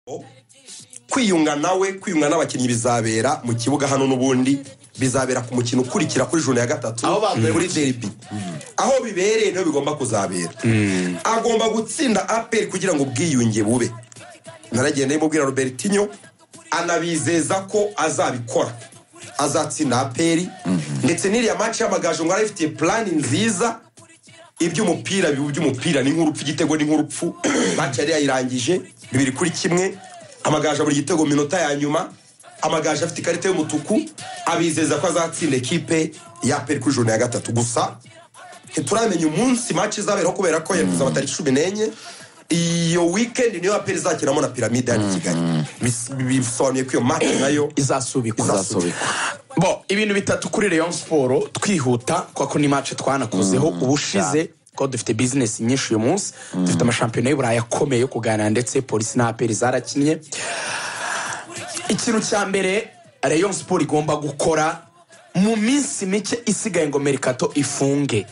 kwiyunga n'abakinnyi bizabera mu kibuga hano n'ubundi bizabera ku mukino ukurikira kuri jone ya gatatu kuri derby aho bibereye niho bigomba kuzabera agomba gutsinda APR kugira ngo ubwiyunge bube naragenda imubwira Robertinho anabizeza ko azabikora azatsinda APR ndetse n'iriya match y'amagaju ngo arifitiye plan nziza iby'umupira ni nk'urupfu igitego ni nk'urupfu match yari yayirangije 2-1 amagaju buri gitego minota ya nyuma amagaju afite ikarita y'umutuku abizeza ko azatsinda ekipe ya APR kuri jone ya gatatu gusa ntituramenye umunsi match izabera kubera ko yavuze abatari 14 iyo weekend niyo APR izakiramo na Pyramide ya Kigali bisobanuye ko iyo match nayo izasubikwa bo ibintu bitatu kuri Rayon Sport twihuta kuko ni match twanakozeho ubushize ko dufite business nyinshi uyu munsi dufite amashampiyona y'Uburayi akomeye yo kuganira ndetse polisi na APR zarakinnye ikintu cya mbere Rayon Sport igomba gukora mu minsi mike isigaye ngo Mercato ifunge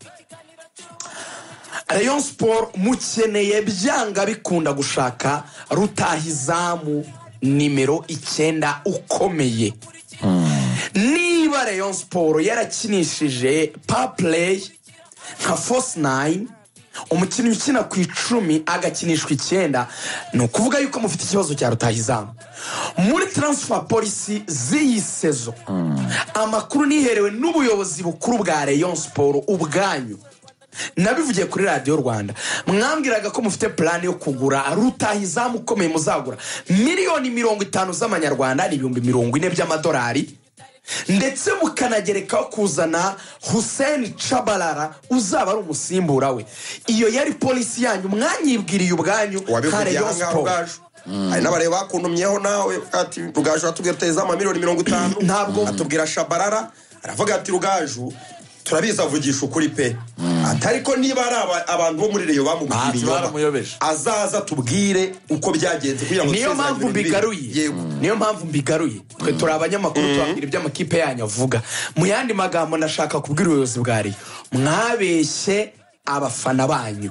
Rayon Sport mukeneye byanga bikunda gushaka rutahizamu nimero 9 ukomeye niba Rayon Sport yarakinishije play nka Force 9 umukinnyi ukina ku 10 agakinishwa 9 no kuvuga yuko mufite ikibazo cya rutahizamu muri transfer policy z'iyi sezo amakuru niherewe n'ubuyobozi bukuru bwa Rayon Sport ubwanyu nabivugiye kuri Radio Rwanda mwambwiraga ko mufite plan yo kugura rutahizamu ukomeye muzagura miliyoni 50 z'amanyarwanda ni 40 by'amadolari ndetse mukanagerekaho kuzana Hussein Chabalala uzaba ari umusimbura we iyo yari polisi yanyu mwanyibwiriye ubwanyu kare yo Sport ari n'abareba bakuntumyeho nawe ati Rugaju atubwira rutahizamu miliyoni 50 ntabwo atubwira Chabalala aravuga ati Rugaju turabiza avugisha ukuri pe atariko niba ari abantu bo muri Rayon bamubwiriye azaza tubwire uko byagenze kugira ngo niyo mpamvu mbigaruye twe turi abanyamakuru tubabwira iby'amakipe yanyu avuga mu yandi magambo nashaka kubwira ubuyobozi bwari mwabeshye abafana banyu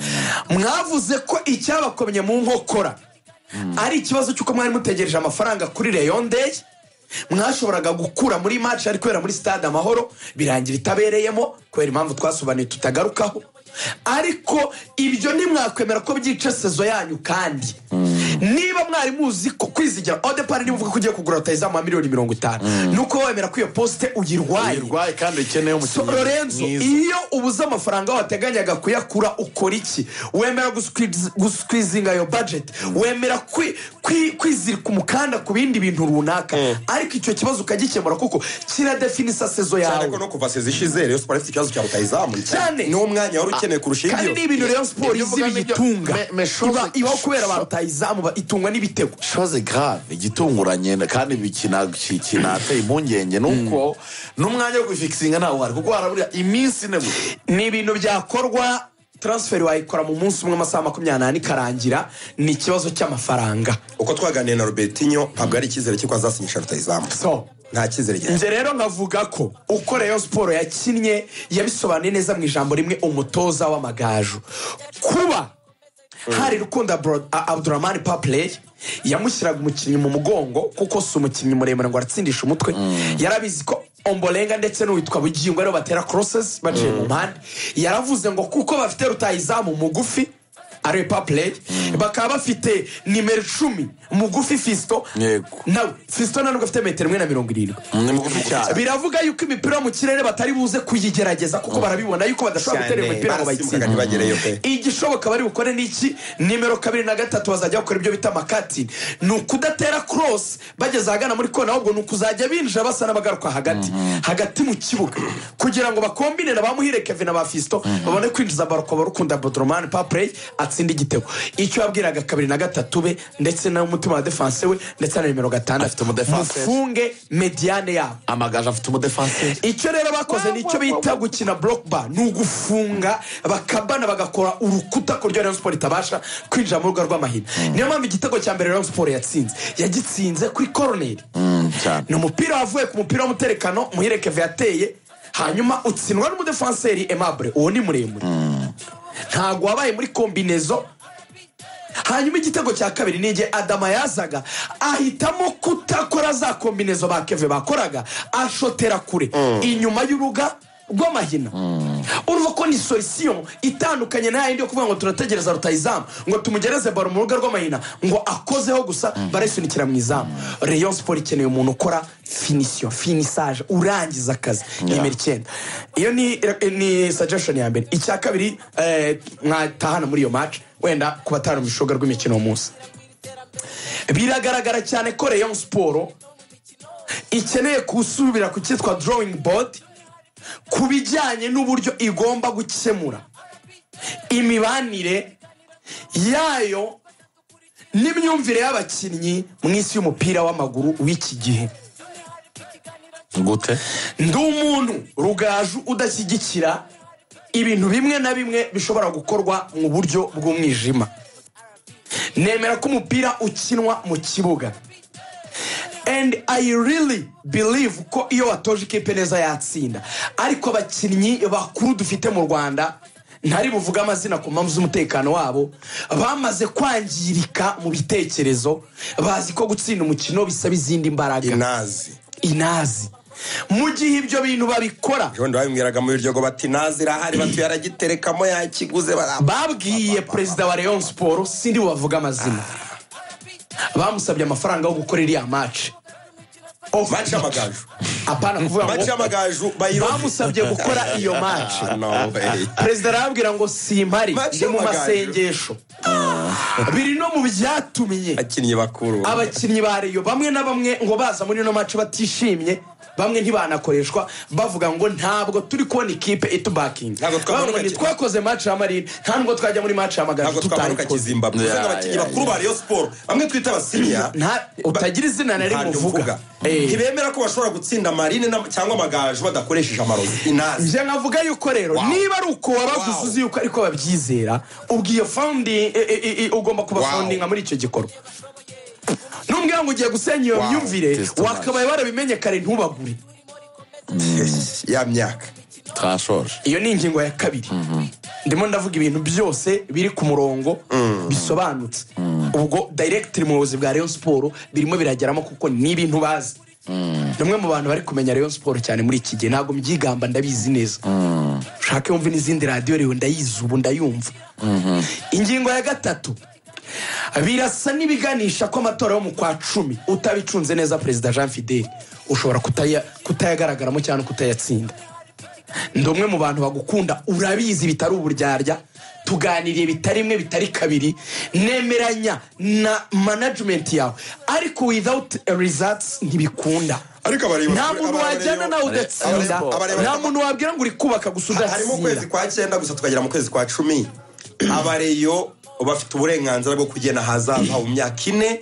mwavuze ko icyabakomye mu nkokora ari ikibazo cy'uko mwari mutegereje amafaranga kuri Rayon Day mwashoboraga gukura muri match ari kwera muri stade Amahoro birangira itabereyemo kwera impamvu twasobanuye tutagarukaho ariko ibyo nimwakwemera ko byica sezo yanyu kandi niba mwari muzi ko kwizigira Odepar nivuga kugiye kugura rutahizamu miliyoni 50 nuko wemera ko iyo poste uyirwaye kandi ukeneye umukinnyi Lorenzo iyo ubuze amafaranga wateganyaga kuyakura ukora iki wemera gusqueezinga yo budget wemera kwizirika umukanda ku bindi bintu runaka ariko icyo kibazo ukagikemura kuko kiradefinisa sezo yawe cyane ko no kuva sezo ishize Rayon Sport ifite ikibazo cya rutahizamu ni umwanya wari ukeneye kurusha ibyo kandi ibintu Rayon Sport izibitunga iba kubera barutahizamu itungwa n'ibitego chose grave igitunguranye kandi bikinateye impungenge nuko n'umwanya wo gufixinga nawo hari kuko harabura iminsi ni ibintu byakorwa transfer wayikora mu munsi umwe amasaha 28 karangira ni ikibazo cy'amafaranga uko twaganiye na Robertinho ntabwo ari ikizere cy'uko azasinyisha rutahizamu nta kizere cyane nje rero ngavuga ko uko Rayon Sport yakinnye yabisobanuye neza mu ijambo rimwe umutoza w'amagaju kuba hari Rukunda Abdurrahman Play yamushyiraga umukinnyi mu mugongo kuko si umukinnyi muremure ngo aratsindisha umutwe yarabizi ko Ombolenga ndetse n'uwitwa Bugingo rero batera crosses baciye mu mpande yaravuze ngo kuko bafite rutahizamu mugufi ari Play bakaba bafite nimero 10 mugufi Fisto nawe Fisto ntabwo afite metero 1.70 biravuga yuko imipira mu kirere batari buze kuyigerageza kuko barabibona yuko badashobora gutera imipira ngo bayitsinde igishoboka bari bukore niki nimero 2 na 3 bazajya gukora ibyo bita makati nukudatera cross bageze hagana muri kona ahubwo nukuzajya binjira basa n'abagaruka hagati mu kibuga kugira ngo bakombine na bamuhire Kevin na ba Fisto babone kwinjiza baroko barukunda Abdurrahman Play atsinda igitego icyo yabwiraga 2 na 3 be ndetse na umutima wa defense we ndetse na nimero 5 afite mu defense mufunge mediane ya amagaje afite mu defense icyo rero bakoze nicyo bita gukina block bar nugufunga bakabana bagakora urukuta ko Rayon Sport itabasha kwinjira mu rugo rw'amahina niyo mpamvu igitego cya mbere Rayon Sport yagitsinze kuri corner no mupira wavuye ku mupira w'umuterekano muhire Kevin yateye hanyuma utsinwa n'umudefenseri Aimable uwo ni muremure ntago wabaye muri kombinezo hanyuma igitego cya kabiri ni igihe Adama yazaga ahitamo kutakora za kombinezo ba Keve bakoraga ashotera kure inyuma y'uruga rw'amahina. Urumva ko ni solution itandukanye na yindi yo kuvuga ngo turategereza rutayizamu ngo tumugereze baro mu ruga rw'amahina ngo akozeho gusa barayisunikira mu izamu. Rayon Sport ikeneye umuntu ukora finissage urangiza akazi. Nimero 9 iyo ni suggestion ya mbere. Icya kabiri mwatahana muri iyo match wenda kubatara mu bishoga rw'imikino umunsi. Biragaragara cyane ko Rayon Sport ikeneye kusubira ku cyitwa drawing board ku bijyanye n'uburyo igomba gukemura imibanire yayo n'imyumvire y'abakinnyi mu isi y'umupira w'amaguru w'iki gihe. gute ndi umuntu Rugaju udashyigikira ibintu bimwe na bimwe bishobora gukorwa mu buryo bw'umwijima. Nemera ko umupira ukinwa mu kibuga, and I really believe ko iyo watoje ikipe neza yatsinda. Ariko abakinnyi bakuru dufite mu Rwanda ntari buvuga amazina ku mpamvu z'umutekano wabo bamaze kwangirika mu bitekerezo, bazi ko gutsinda umukino bisaba izindi mbaraga. Inazi mu gihe ibyo bintu babikora Jondo babimwiraga mu biryogo bati nazi irahari batuye aragiterekamo yakiguze babwiye perezida wa Rayon Sport sindi bubavuga amazina bamusabye amafaranga yo gukora iriya match match y'amagaju. Apana kuvuga ngo match y'amagaju bamusabye gukora iyo match. Perezida arabwira ngo simpari ndi mu masengesho. Biri no mu byatumye abakinnyi bakuru abakinnyi ba Rayon bamwe na bamwe ngo baza muri no match batishimye, bamwe ntibanakoreshwa bavuga ngo ntabwo turi kubona ikipe itubaking. Twakoze match ya Marine nta nubwo twajya muri match y'amagaju tutari Zimbabwe. Abakinnyi bakuru ba Rayon Sport bamwe twita abasinya utagira izina na rimwe uvuga ntibemera ko bashobora gutsinda Marine cyangwa amagaju badakoresheje amarozi. Inazi nje nkavuga yuko rero niba ari uko wabaguze uzi yuko ariko babyizera ubwiye founding ugomba kuba founding muri icyo gikorwa. Numbwira ngo ugiye gusenya iyo myumvire wakabaye barabimenye kare ntubagure ya myaka twashoje. Iyo ni ingingo ya kabiri. Ndimo ndavuga ibintu byose biri ku murongo bisobanutse. Ubwo directly mu buyobozi bwa Rayon Sport birimo birageramo kuko ni ibintu bazi. Numwe mu bantu bari kumenya Rayon Sport cyane muri iki gihe ntago mbyigamba ndabizi neza. Shaka yumva n'izindi radio rero ndayizi ubu ndayumva. Ingingo ya gatatu birasa n'ibiganisha ko amatora yo mu kwa 10 utabicunze neza Perezida Jean Fidel ushobora kutayagaragaramo cyane kutayatsinda. Ndomwe mu bantu bagukunda urabizi bitari uburyarya tuganiriye bitari imwe bitari kabiri nemeranya na management yawe ariko without results ntibikunda. Nta muntu wajyana nawe udatsinda, nta muntu wabwira ngo uri kubaka gusa udatsinda. Harimo kwezi kwa 9 gusa tukagera mu kwezi kwa 10 abareyo bafite uburenganzira bwo kugena hazaza mu myaka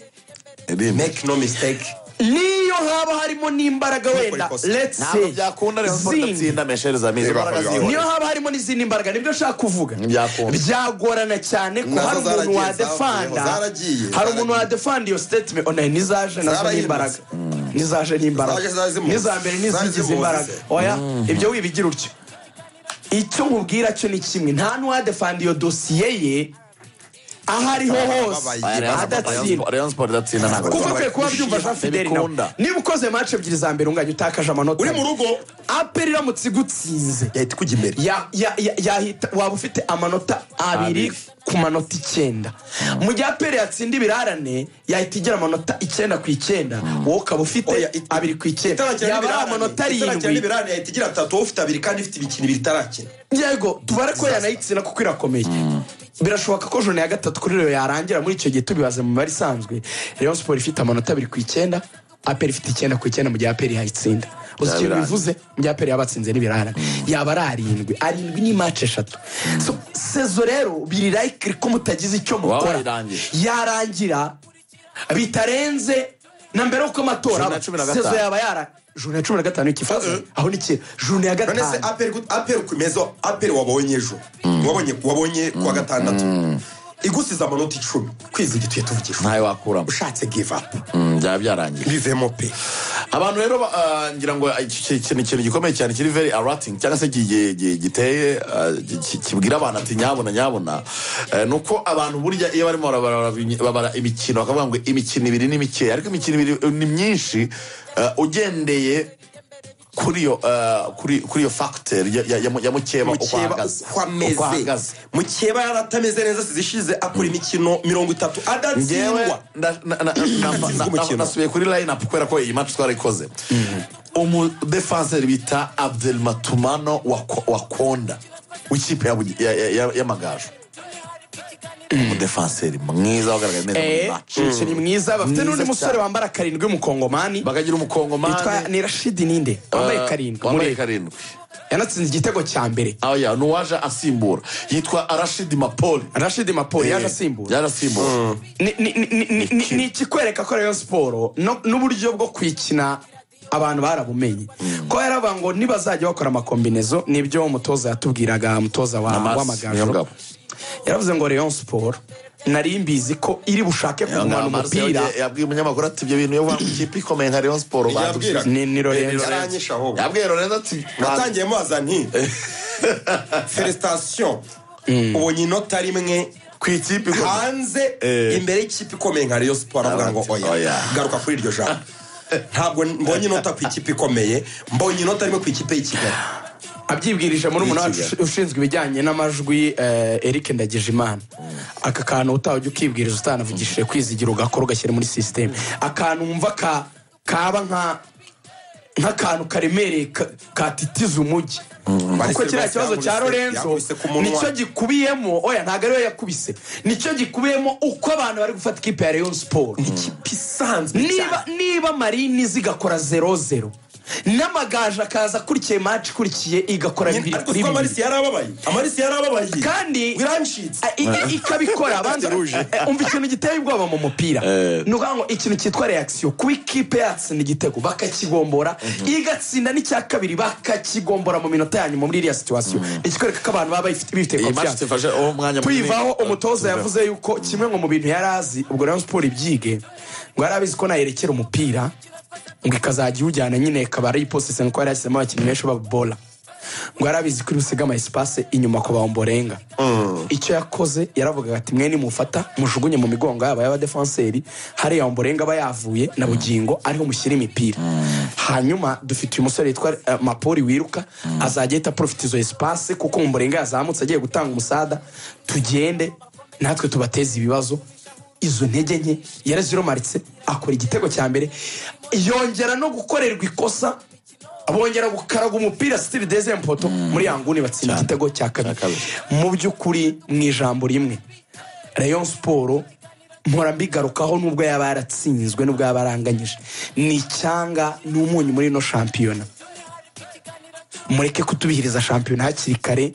4. Make no mistake, niyo haba harimo n'imbaraga wenda let's say byakunda Rayon Sport atsinda Michel Zamizi niyo haba harimo n'izindi mbaraga nibyo nshaka kuvuga. Byagorana cyane ko hari umuntu wa defanda hari umuntu wa defanda iyo statement online nizaje nazo n'imbaraga nizaje n'imbaraga nizambere nizigize imbaraga oya ibyo wibigira utyo. Icyo nkubwira cyo ni kimwe nta n'uwa defanda iyo dossier ye ahariho hose adatsinda. Rayon Sport adatsinda ntabwo kuko kwe kuba byumva Jean Fidel niba ukoze match ebyiri za mbere unganye utakaje amanota uri mu rugo aperi iramutse igutsinze yahita kujya imbere yahita waba ufite amanota 2 ku manota 9. Mu gihe aperi yatsinda ibirarane yahita igira amanota 9 ku 9 wowe ukaba ufite 2 ku 9 yaba amanota 7 ibirarane yahita igira 3 wowe ufite 2 kandi ufite ibikini bitarakina. Yego tubare ko yanayitsina kuko irakomeye. Birashoboka ko jone ya gatatu kuri rero yarangira muri icyo gihe tubibaze mu bari sanzwe Rayon Sport ifite amanota 2 ku 9 aperi ifite 9 ku 9 mu gihe aperi yayitsinda. Uzikiri bivuze mu gihe aperi yabatsinze n'ibirara yaba ari 7 ni match 3. So sezo rero biri like ko mutagize icyo mukora yarangira bitarenze na mbere uko amatora sezo yaba yara jone 15 ikifaza aho ni ki jone ya gatanu. None se aperi kumezo aperi wabonye ejo wabonye kwa gatandatu igusiza amanota 10 kwizigituye tuvugisha ntayo wakuramo ushatse give up byarangiye bivemo pe abantu rero ngira ngo ikintu gikomeye cyane kiri very errating cyangwa se giteye kibwira abantu ati nyabona nuko abantu burya iyo barimo babara imikino bakavuga ngo imikino ibiri ni mikeya ariko imikino ibiri ni myinshi ugendeye kuri iyo factor ya mukeba uko ahagaze mukeba yaratameze neza zishize akora imikino 30 adatsindwa nasubiye kuri line up kubera ko iyi match twarayikoze umudefenseur bita Abdelmatumano Wakonda w'ikipe y'amagaju umudefenseur mwiza wagaragaye neza muri match ni mwiza bafite n'undi musore wambara 7 w'umukongomani bakagira umukongomani yitwa ni Rashid ninde wambaye 7 yanatsinze igitego cya mbere nuwaje asimbura yitwa Rashid Mapoli yaje asimbura ni ikikwereka ko Rayon Sport n'uburyo bwo kwikina abantu barabumenye ko yaravuga ngo nibazajya bakora amakombinezo nibyo umutoza yatubwiraga umutoza w'amagaju yaravuze ngo Rayon Sport nari mbizi ko iri bushake kugumana umupira yabwiye umunyamakuru ati ibyo bintu yo mu kipe ikomeye nka Rayon Sport ni Lorenzo yabwiye Lorenzo ati natangiye mubaza nti felicitation ubonye inota rimwe ku ikipe hanze imbere y'ikipe ikomeye nka Rayon Sport avuga ngo oya garuka kuri iryo jambo ntabwo mbonye inota ku ikipe ikomeye mbonye inota rimwe ku ikipe y'Ikigali abyibwirije muri umuntu ushinzwe ibijyanye n'amajwi Eric Ndagijimana aka kantu utajya ukibwiriza utanavugishije kwizigira ugakora ugashyira muri system akantu umva kaba nk'akantu karemereye katitiza umujyi kuko kiriya kibazo cya Lorenzo nicyo gikubiyemo ntabwo ariwe yakubise nicyo gikubiyemo uko abantu bari gufata ikipe ya Rayon Sport ikipe isanzwe niba Marini zigakora 0-0 n'amagaje akaza kurikiye match kurikiye igakora 2 kuri 2 amarisi yarababaye kandi ikabikora abanza umva ikintu giteye ubwoba mu mupira nuko ngo ikintu cyitwa reaction ku ikipe yatsinda igitego bakakigombora igatsinda n'icya kabiri bakakigombora mu minota yanyu muri iriya situation ikikwereka ko abantu baba bifite confiance tuyivaho umutoza yavuze yuko kimwe ngo mu bintu yarazi ubwo Rayon Sport ibyige ngo yarabizi ko nayerekera umupira ngo ikazajya ujyana nyine kabari posise ngo yari yasema abakinnyi benshi babola ngo yarabizi ko usiga ama espace inyuma ko bawomborenga icyo yakoze yaravuga ati mwe ni mufata mujugunye mu migongo yaba y'aba defenseurs hari yomborenga bayavuye na bugingo ariho mushyira imipira hanyuma dufite uyu musore yitwa Mapoli wiruka azajya eta profit izo espace kuko umborenga yazamutse agiye gutanga umusada tugende natwe tubateza ibibazo izo ntege nke yaraziromaritse akora igitego cya mbere yongera no gukorerwa ikosa abongera gukaraga umupira style deuxième poto muri yanguni batsinda igitego cya kabiri mu by'ukuri mu ijambo rimwe Rayon Sport mpora mbigarukaho nubwo yaba yaratsinzwe nubwo yaba yaranganyije ni cyanga n'umunyu muri no shampiyona mureke kutubihiriza shampiyona hakiri kare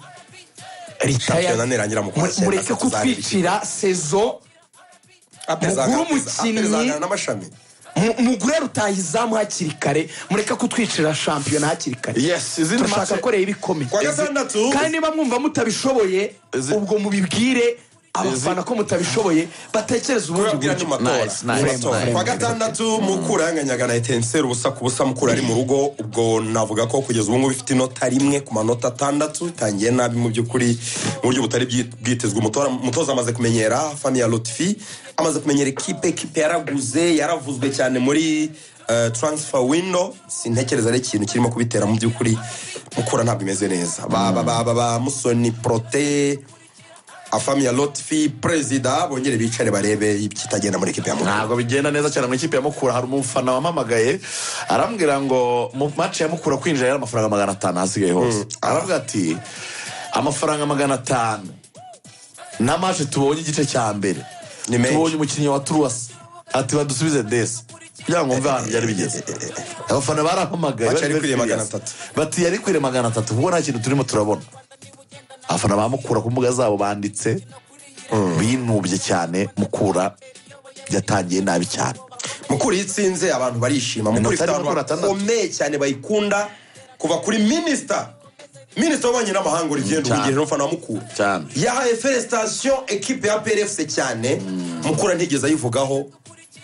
mureke kutwicira saison muguru umukinnyi mugure rutahizamu hakiri kare mureka kutwicira shampiyona hakiri kare turashaka ko reba ibikomeye kandi niba mwumva mutabishoboye ubwo mubibwire abafana ko mutabishoboye batekereza ubundi buryo kwa gatandatu Mukura yanganyaga na Etincelle ubusa ku busa Mukura ari mu rugo ubwo navuga ko kugeza ubu ngubu ifite inota rimwe ku manota 6 tangiye nabi mu by'ukuri mu buryo butari bwitezwe umutoza amaze kumenyera Fania Lotfi amaze kumenyera equipe yaravuzwe cyane muri transfer window sintekereza ari ikintu kirimo kubitera mu by'ukuri Mukura ntabwo imeze neza ba Musoni Prote Afamia Lotfi president bongere bicare barebe ikitagenda muri equipe ya Mukura ntabwo bigenda neza cyane muri equipe ya Mukura hari umufana wamamagaye arambwira ngo mu match ya Mukura kwinjira yari amafaranga 500 hasigaye hose aravuga ati amafaranga 500 na match tubonye igice cya mbere tubonye umukinnyi wa Truas ati badusubize desi kugira ngo mve ahantu byari bigeze abafana barampamagaye bati yari kwire 300 kuko nta kintu turimo turabona abafana bamukura ku mbuga zabo banditse binubye cyane Mukura yatangiye nabi cyane Mukura yitsinze abantu barishima Mukura ikomeye cyane bayikunda kuva kuri minister w'abanye n'amahanga urugendo urugendo n'ufana wa Mukura yahaye felicitation equipe ya PRFC cyane Mukura ntigeze ayivugaho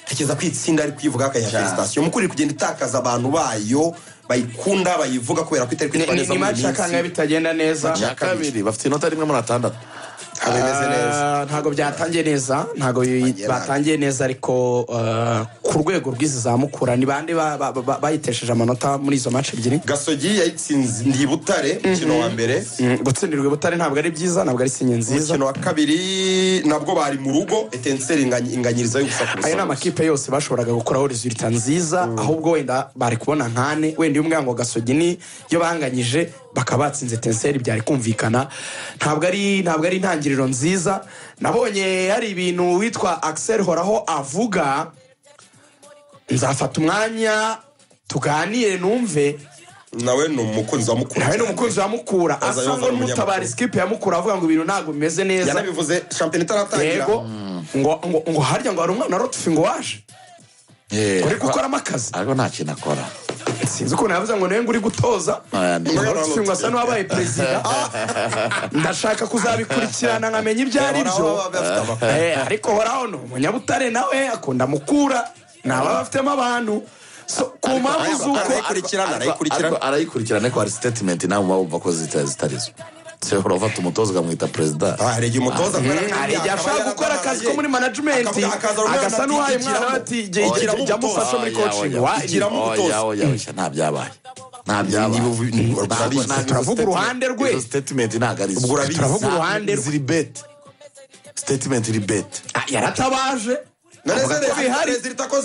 tekereza ko itsinda ari kwivuga akayiha felicitation mukuru iri kugenda itakaza abantu bayo bayikunda bayivuga kubera ko itari kwitwa neza ni match akanga bitagenda neza ya kabiri bafite inota rimwe muri atandatu ntago byatangiye neza ntago batangiye neza ariko ku rwego rw'izi za Mukura ni bande bayitesheje amanota muri izo match ebyiri. Gasogi yayitsinze ndi Butare umukino wa mbere gutsindirwa Butare ntabwo ari byiza ntabwo ari sinye nziza. Umukino wa kabiri nabwo bari mu rugo Etincelle inganyiriza y'ubusa. Ayo n'amakipe yose bashoboraga gukoraho resultat nziza ahubwo wenda bari kubona nkane wenda umwango Gasogi ni yo banganyije bakabatsinze Etincelle byari kumvikana ntabwo ari intangiriro nziza. Nabonye hari ibintu witwa Axel Horaho avuga nzafata umwanya tuganire numve nawe ni umukunzi wa Mukura asa ngo n'umutabari skipe ya Mukura avuga ngo ibintu ntabwo bimeze neza yanabivuze champion itaratangira ngo harya ngo hari umwana Rotufi ngo waje uri gukoramo akazi ariko nta kintu akora sinzi ukuntu yavuze ngo nawe ngo uri gutoza Rotufi ngo asa n'uwabaye perezida ndashaka kuzabikurikirana nkamenya ibyo ari byo ariko Horaho no Umunyabutare nawe akunda Mukura naba bafitemo abantu ku mpamvu z'uko arayikurikirana ariko hari statement nawe bumva ko zitarizo Sehora ufata umutoza ukamwita perezida harege umutoza harege ashaka gukora akazi ko muri management agasa n'uhaye umwana bati jya mufasha muri coaching igiramo umutoza nta byabaye turavuga uruhande rwe statement ntabwo ari turavuga uruhande rwe statement iri bet yaratabaje rezilita ko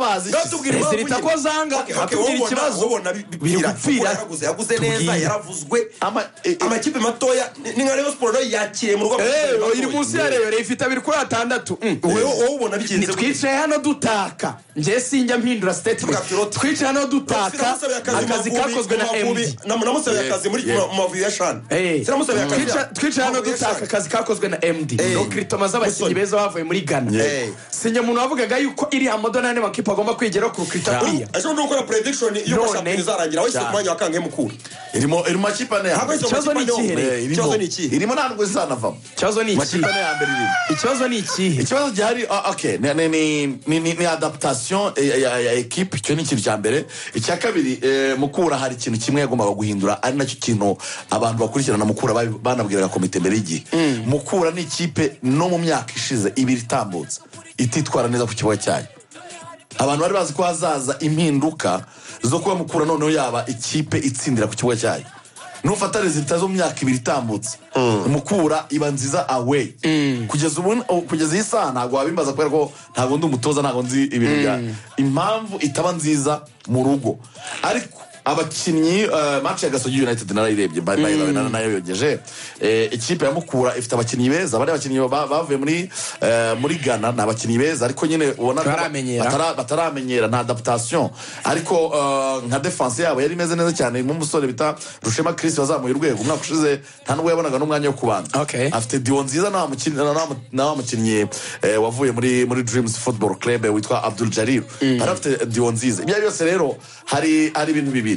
zanga atubwira ikibazo biri gupfira yaguze neza yaravuzwe amakipe matoya ni nka Rayon Sport yakiriye mu rwego iri munsi ya Rayon ifite abiri kuri atandatu wowe ubona bigenze twicaye hano dutaka nje sinjya mpindura statement twicaye hano dutaka akazi kakozwe na MD namusabiye akazi muri Mavubi ya Shan sinamusabiye akazi twicaye hano dutaka akazi kakozwe na MD no kritoma z'abakinyi beza bavuye muri Ghana sinjye umuntu wavugaga yuko iri amadonane makipe agomba kwigeraho ku krita kuriya ejo ndo gukora prediction yo champion izarangira wese kumanya wakange mukuru irimo makipe ane ikibazo ni ikihe irimo ntabwo izanavamo ikibazo ni makipe ane ya mbere irimo ikibazo ni ikihe ikibazo gihari okay ni adaptation ya equipe cyo ni ikintu cya mbere icya kabiri Mukura hari ikintu kimwe yagombaga guhindura ari nacyo kintu abantu bakurikirana Mukura banabwiraga komite mbere y'igihe Mukura ni ikipe no mu myaka ishize ibiri itambutse ititwara neza ku kibuga cyayo abantu bari bazi ko hazaza impinduka zo kuba Mukura noneho yaba ikipe itsindira ku kibuga cyayo nufata resultat zo mu myaka ibiri itambutse Mukura iba nziza away kugeza iyi saha ntabwo wabimbaza kubera ko ntabwo ndi umutoza ntabwo nzi ibintu bya impamvu itaba nziza mu rugo ariko abakinnyi match ya Gasogi United narayirebye nayo yogeje ikipe ya Mukura ifite abakinnyi beza bari abakinnyi bavuye muri Ghana na abakinnyi beza ariko nyine ubona bataramenyera na adaptation ariko nka defense yabo yari imeze neza cyane nk'umusore bita Rushema Chris wazamuye urwego umwaka ushize nta nubwo yabonaga n'umwanya wo kubanza afite Dion nziza na mukinnyi wavuye muri Dreams Football Club witwa Abdul Jalil afite Dion nziza ibyo byose rero hari ibintu bibiri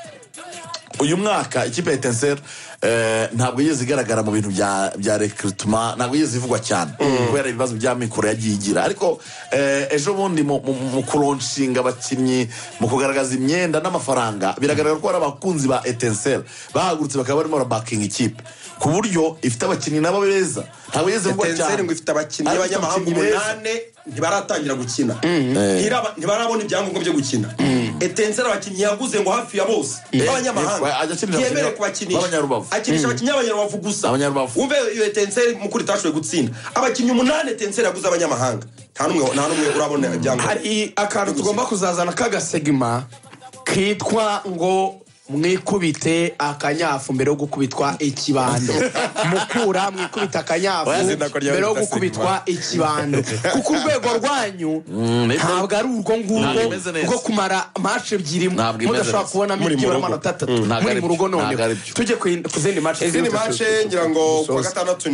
uyu mwaka ikipe ya Etincelle ntabwo yigeze igaragara mu bintu bya recruitment ntabwo yigeze ivugwa cyane kubera ibibazo bya mikoro yagiye igira ariko ejo bundi mu kuronshinga abakinnyi mu kugaragaza imyenda n'amafaranga biragaragara ko ari abakunzi ba Etincelle bahagurutse bakaba barimo backing ikipe ku buryo ifite abakinnyi nabo beza ntabwo yigeze ivugwa cyane Etincelle ngo ifite abakinnyi b'abanyamahanga 8 ntibaratangira gukina ntibarabona ibyangombwa byo gukina Etincelle abakinnyi yaguze ngo hafi ya bose abanyamahanga yemere kubakinisha akinisha abakinnyi b'Abanyarwanda gusa umve iyo Etincelle Mukura itashoboye gutsinda abakinnyi 8 Etincelle yaguze abanyamahanga nta numwe urabona ibyangombwa. Hari akantu tugomba kuzazana kagasegima kitwa ngo mwikubite akanyafu mbere yo gukubitwa ikibando Mukura mwikubita akanyafu mbere yo gukubitwa ikibando kuko urwego rwanyu ntabwo ari urwo ngurwo rwo kumara match ebyiri mudashobora kubona migiro amanota 3 muri mu rugo none tujye ku zindi match ngira ngo kwa gatandatu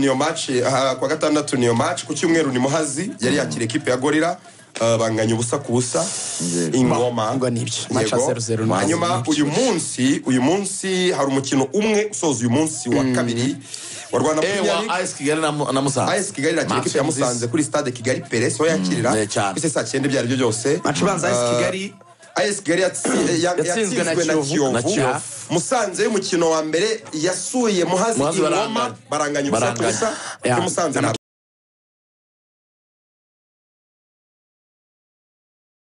niyo match ku cyumweru ni Muhazi yari yakira equipe ya Gorilla banganya ubusa ku busa ingoma hanyuma uyu munsi hari umukino umwe usoza uyu munsi wa kabiri wa Rwanda Premier League. AS Kigali na Musanze. AS Kigali irakira ikipe ya Musanze kuri stade Kigali Perez aho yakirira kuri saa 9 ibyo aribyo byose. match ibanza AS Kigali yatsinzwe na Kiyovu. Musanze y'umukino wa mbere yasuye Muhazi Ingoma baranganya ubusa. Musanze